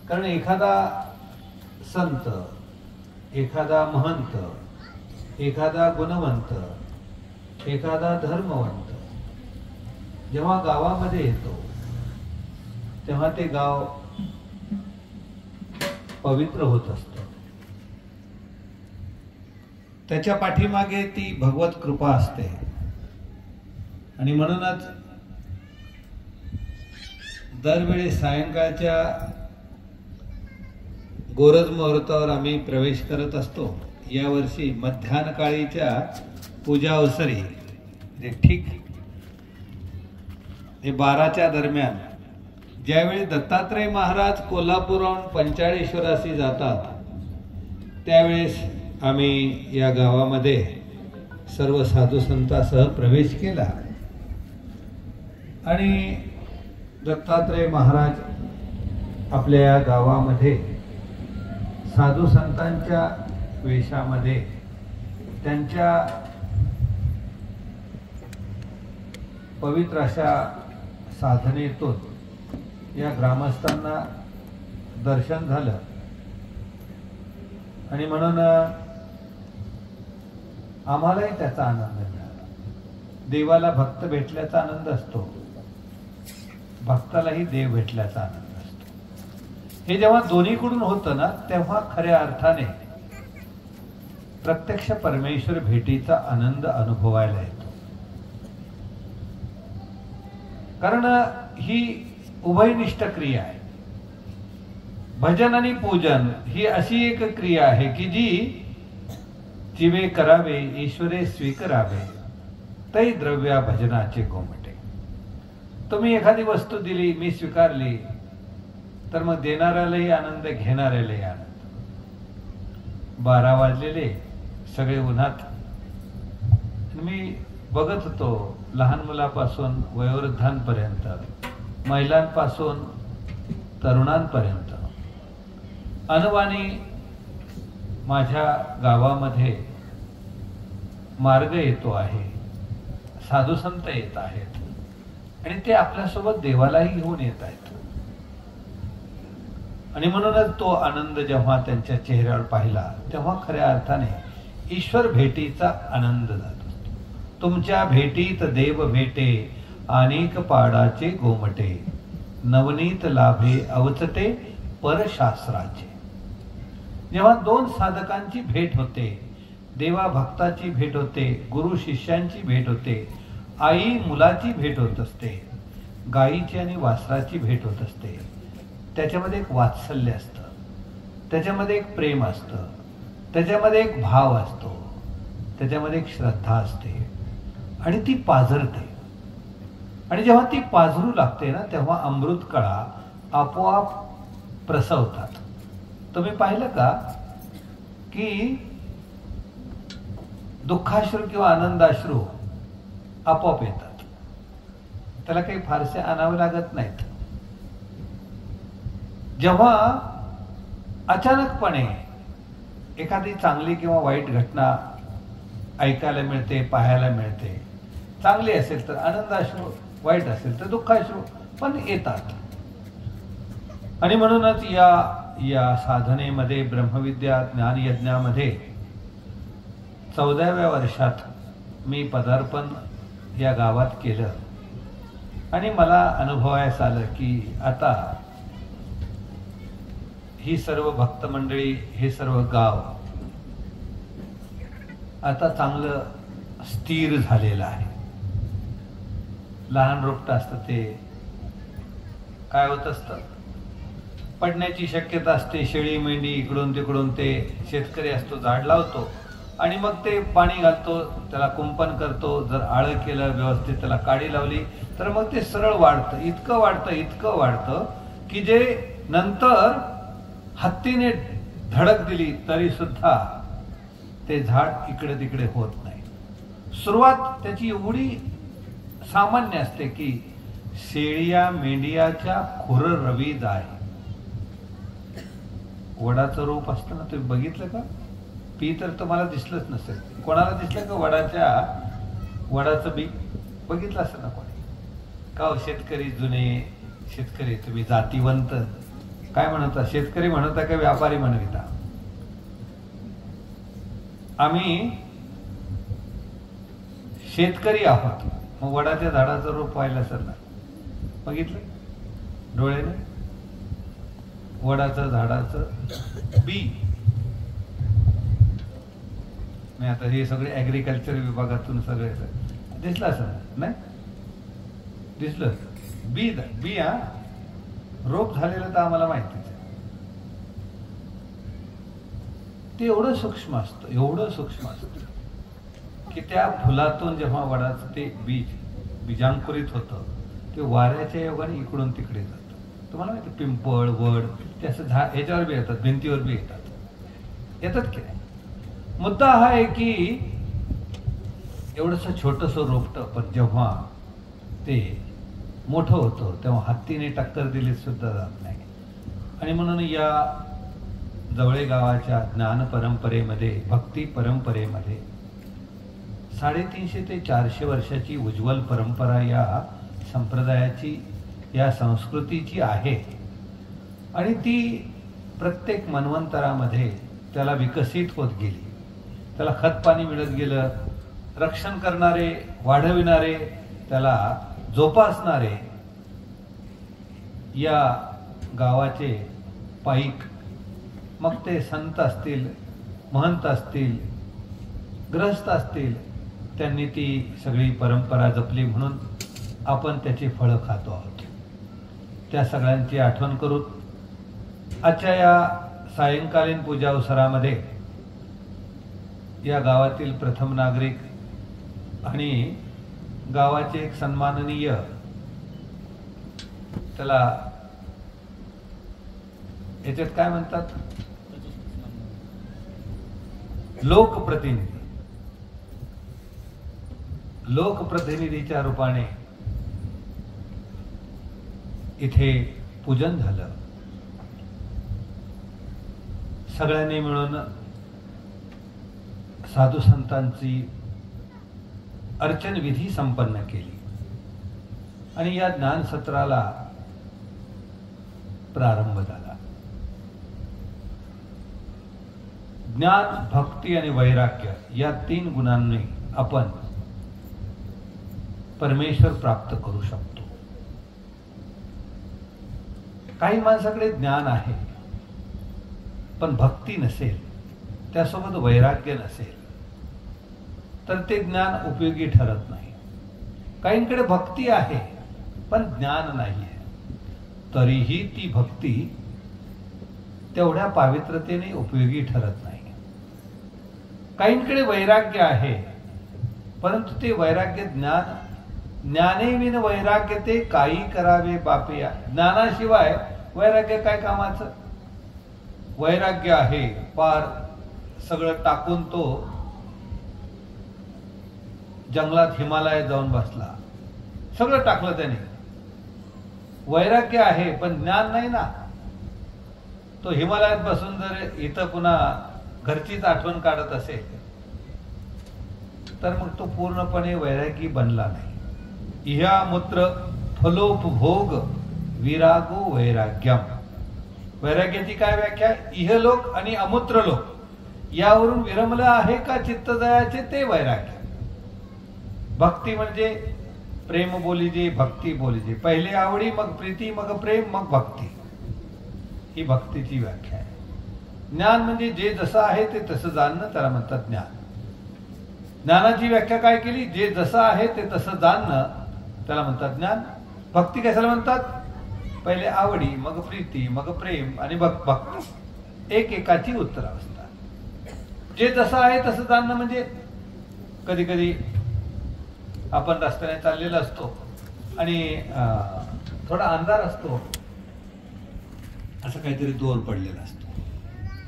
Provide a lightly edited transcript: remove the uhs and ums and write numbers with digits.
कारण एखादा संत, एखादा महंत, एखादा गुणवंत, एखादा धर्मवंत जेव्हा गावामध्ये येतो तेव्हा ते गाव पवित्र होत असतं. त्याच्या पाठीमागे ती भगवत कृपा असते. आणि म्हणूनच दरवेळी सायंकाळच्या गोरज मुहूर्तावर आम्ही प्रवेश करत असतो. यावर्षी मध्यान्हकाळीच्या पूजा अवसरी ठीक 12च्या दरम्यान ज्यावेळी दत्तात्रय महाराज कोल्हापूरहून पंचाळेश्वरासी जातात त्यावेळेस आम्ही या गावामध्ये सर्व साधू संतांसह प्रवेश केला. आणि दत्तात्रय महाराज आपल्या या गावामध्ये साधू संतांच्या वेशामध्ये त्यांच्या पवित्र अशा साधनेतून या ग्रामस्थांना दर्शन झालं. आणि म्हणून आम्हालाही त्याचा आनंद मिळाला. देवाला भक्त भेटल्याचा आनंद असतो, भक्तालाही देव भेटल्याचा आनंद असतो. हे जेव्हा दोन्हीकडून होतं ना तेव्हा खऱ्या अर्थाने प्रत्यक्ष परमेश्वर भेटीचा आनंद अनुभवायला येतो. कारण ही उभयनिष्ठ क्रिया आहे. भजन आणि पूजन ही अशी एक क्रिया आहे की जी जीवे करावे ईश्वरे स्वीकारावे तै द्रव्या भजनाचे गोमटे. तुम्ही एखादी वस्तू दिली, मी स्वीकारली, तर मग देणाऱ्यालाही आनंद, घेणाऱ्यालाही आनंद. 12 वाजलेले, सगळे उन्हात. मी बघत होतो लहान मुलापासून वयोवृद्धांपर्यंत, महिलांपासून तरुणांपर्यंत अनवाणी माझ्या गावामध्ये मार्ग येतो आहे, साधू संत येत आहेत आणि ते आपल्यासोबत देवालाही घेऊन येत आहेत. आणि म्हणूनच तो आनंद जेव्हा त्यांच्या चेहऱ्यावर पाहिला तेव्हा खऱ्या अर्थाने ईश्वर भेटीचा आनंद जात असतो. तुमच्या भेटीत देव भेटे अनेक पाडाचे गोमटे, नवनीत लाभे अवचटे परशास्त्राचे. जेव्हा 2 साधकांची भेट होते, देवा भक्ताची भेट होते, गुरु शिष्यांची भेट होते, आई मुलाची भेट होत असते, गायीची आणि वासराची भेट होत असते, त्याच्यामध्ये एक वात्सल्य असतं, त्याच्यामध्ये एक प्रेम असतं, त्याच्यामध्ये एक भाव असतो, त्याच्यामध्ये एक श्रद्धा असते आणि ती पाझरते. आणि जेव्हा ती पाझरू लागते ना तेव्हा अमृत कळा आपोआप प्रसवतात. तुम्ही पाहिलं का की दुःखाश्रू किंवा आनंदाश्रू आपोआप येतात, त्याला काही फारसे आणावे लागत नाहीत. जेव्हा अचानकपणे एखादी चांगली किंवा वाईट घटना ऐकायला मिळते, पाहायला मिळते, चांगली असेल तर आनंदाश्रू, वाईट असेल तर दुःखाश्रू पण येतात. आणि म्हणूनच या साधनेमध्ये, ब्रह्मविद्या ज्ञानयज्ञामध्ये 14व्या वर्षात मी पदार्पण या गावात केलं. आणि मला अनुभवायला आलं की आता ही सर्व भक्त मंडळी, हे सर्व गाव आता चांगलं स्थिर झालेलं आहे. लहान रोपटं असतं ते काय होत असतं, पडण्याची शक्यता असते. शेळी मेंढी इकडून तिकडून, ते शेतकरी असतो झाड लावतो आणि मग ते पाणी घालतो, त्याला कुंपण करतो. जर आळं केलं व्यवस्थित, त्याला काडी लावली तर मग ते सरळ वाढतं. इतकं वाढतं, इतकं वाढतं की जे नंतर हत्तीने धडक दिली तरी सुद्धा ते झाड इकडे तिकडे होत नाही. सुरुवात त्याची एवढी सामान्य असते की शेळिया मेंढियाच्या खुर रवी जाय. वडाचं रोप असतं ना, तुम्ही बघितलं का? पी तर तुम्हाला दिसलंच नसेल. कोणाला दिसलं का वडाचं बी बघितलं असतं ना कोणी? का शेतकरी, जुने शेतकरी, तुम्ही जातीवंत काय म्हणता, शेतकरी म्हणता का व्यापारी म्हणता? आम्ही शेतकरी आहोत. मग वडाच्या झाडाचं रोप व्हायला सर ना, बघितलं डोळ्याने, वडाचं झाडाचं बी. मी आता हे सगळे ऍग्रिकल्चर विभागातून सगळे दिसलं असं नाही, दिसलं बी बी. हा रोप झालेलं तर आम्हाला माहितीच आहे. ते एवढं सूक्ष्म असतं, एवढं सूक्ष्म असतं की त्या फुलातून जेव्हा वडाचं ते बीजांकुरित होतं ते वाऱ्याच्या योगाने इकडून तिकडे जातं. तुम्हाला माहिती पिंपळ वड ते असं ह्याच्यावर बी येतात, भिंतीवर बी येतात की नाही. मुद्दा हा आहे की एवढंसं छोटंसं रोपटं पण जेव्हा ते मोठं होतं तेव्हा हत्तीने टक्कर दिली सुद्धा जात नाही. आणि म्हणून या जवळे गावाच्या ज्ञान परंपरेमध्ये, भक्ती परंपरेमध्ये 350 ते 400 वर्षाची उज्ज्वल परंपरा या संप्रदायाची, या संस्कृतीची आहे. आणि ती प्रत्येक मन्वंतरामध्ये त्याला विकसित होत गेली. त्याला खत पाणी मिळत गेलं. रक्षण करणारे, वाढविणारे, त्याला जोपासणारे या गावाचे पाईक, मग ते संत असतील, महंत असतील, ग्रहस्थ असतील, त्यांनी ती सगळी परंपरा जपली म्हणून आपण त्याची फळं खातो आहोत. त्या सगळ्यांची आठवण करून आजच्या या सायंकालीन पूजा अवसरामध्ये या गावातील प्रथम नागरिक आणि गावाचे एक सन्माननीय, त्याला याच्यात काय म्हणतात, लोकप्रतिनिधी, लोकप्रतिनिधीच्या रूपाने इथे पूजन झालं. सगळ्यांनी मिळून साधू संतांची अर्चन विधी संपन्न केली आणि या ज्ञान सत्राला प्रारंभ झाला. ज्ञान, भक्ती आणि वैराग्य या 3 गुणांनी आपण परमेश्वर प्राप्त करू शकतो. काही माणसाकडे ज्ञान आहे पण भक्ती नसेल, त्यासोबत वैराग्य नसेल, तर ते ज्ञान उपयोगी ठरत नाही. काहींकडे भक्ती आहे पण ज्ञान नाही आहे, तरीही ती भक्ती तेवढ्या पावित्रतेने उपयोगी ठरत नाही. काहींकडे वैराग्य आहे परंतु ते वैराग्य ज्ञाने विन वैराग्य ते काही करावे बापया. ज्ञानाशिवाय वैराग्य काय कामाचं. वैराग्य आहे, पार सगळं टाकून तो जंगलात हिमालयात जाऊन बसला, सगळं टाकलं त्याने. वैराग्य आहे पण ज्ञान नाही ना. तो हिमालयात बसून जर इथं पुन्हा घरचीच आठवण काढत असेल तर मग तो पूर्णपणे वैरागी बनला नाही. इहा मूत्र फलोपभोग विरागो वैराग्यम. वैराग्याची काय व्याख्या? इहलोक आणि अमूत्र लोक यावरून विरमलं आहे का चित्तदयाचे ते वैराग्य. भक्ती म्हणजे प्रेम बोलीजे, भक्ती बोलीजे. पहिले आवडी, मग प्रीती, मग प्रेम, मग भक्ती. ही भक्तीची व्याख्या आहे. ज्ञान म्हणजे जे जसं आहे ते तसं जाणणं, त्याला म्हणतात ज्ञान. ज्ञानाची व्याख्या काय केली? जे जसं आहे ते तसं जाणणं, त्याला म्हणतात ज्ञान. भक्ती कशाला म्हणतात? पहिले आवडी, मग प्रीती, मग प्रेम आणि भक्ती. एकाची उत्तरावस्था. जे जसं आहे तसं जाणणं म्हणजे कधी कधी आपण रस्त्याने चाललेला असतो आणि थोडा अंधार असतो, असं काहीतरी दोर पडलेला असतो.